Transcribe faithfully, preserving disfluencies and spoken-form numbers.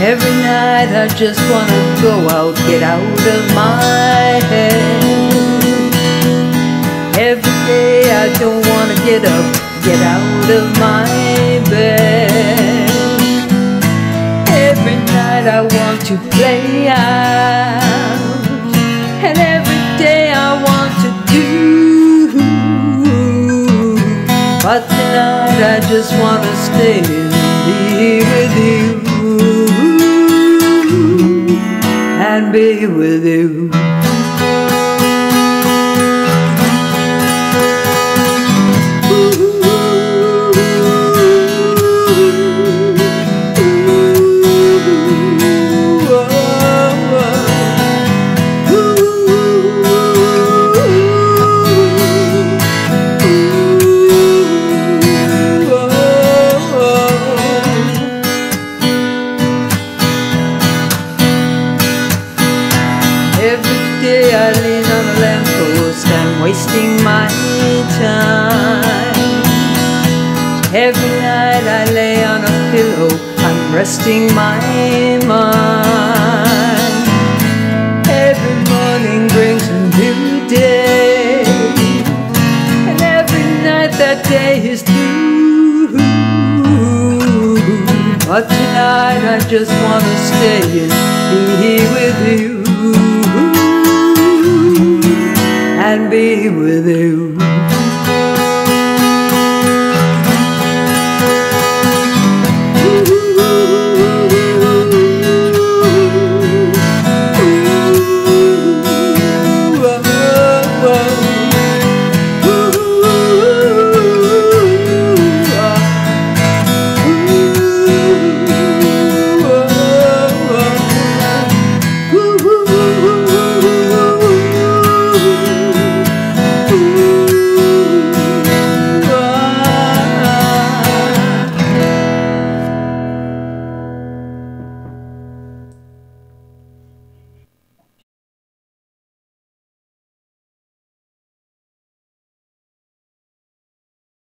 Every night I just wanna go out, get out of my head. Every day I don't wanna get up, get out of my bed. Every night I want to play out, and every day I want to do. But tonight I just wanna stay and be with you, and be with you. Every day I lean on a lamppost, I'm wasting my time. Every night I lay on a pillow, I'm resting my mind. Every morning brings a new day, and every night that day is through. But tonight I just wanna stay and be with you, and be with